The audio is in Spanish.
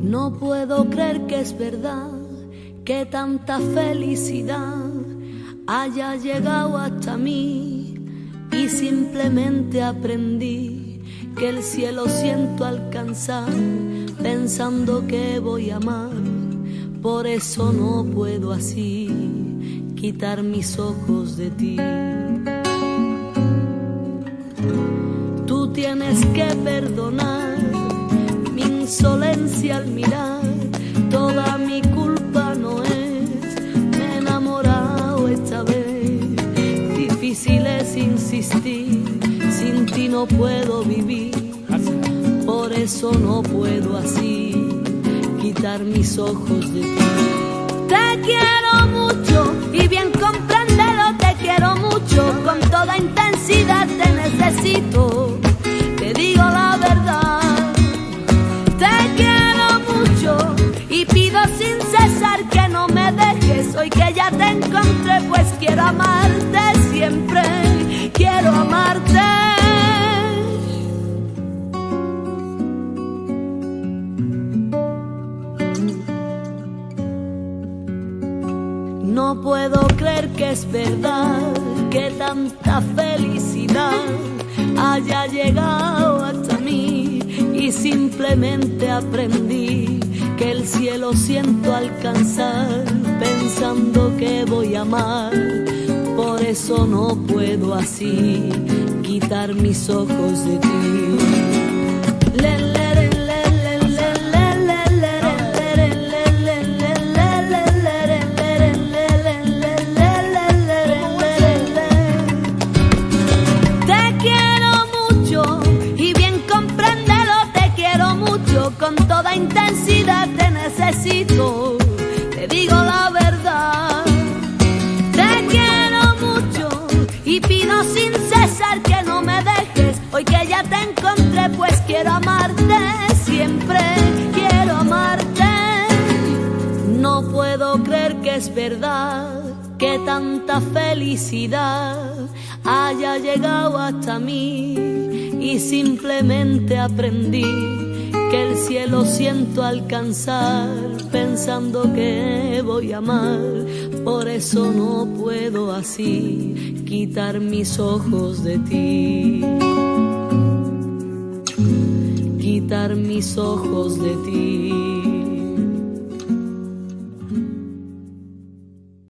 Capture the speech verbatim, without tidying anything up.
No puedo creer que es verdad que tanta felicidad haya llegado hasta mí, y simplemente aprendí que el cielo siento alcanzar pensando que voy a amar. Por eso no puedo así quitar mis ojos de ti. Tú tienes que perdonar mi insolencia al mirar, toda mi culpa no es, me he enamorado esta vez. Difícil es insistir, sin ti no puedo vivir, por eso no puedo así quitar mis ojos de ti. Te quiero mucho y bien compréndelo, te quiero mucho, con toda intensidad te necesito, te digo la verdad. Te quiero mucho y pido sin cesar que no me dejes, hoy que ya te encontré, pues quiero amarte siempre, quiero amarte. No puedo creer que es verdad que tanta felicidad haya llegado hasta mí, y simplemente aprendí que el cielo siento alcanzar pensando que voy a amar. Por eso no puedo así quitar mis ojos de ti. Le, le, con toda intensidad te necesito, te digo la verdad. Te quiero mucho y pido sin cesar que no me dejes, hoy que ya te encontré, pues quiero amarte siempre, quiero amarte. No puedo creer que es verdad que tanta felicidad haya llegado hasta mí, y simplemente aprendí que el cielo siento alcanzar pensando que voy a amar. Por eso no puedo así quitar mis ojos de ti, quitar mis ojos de ti.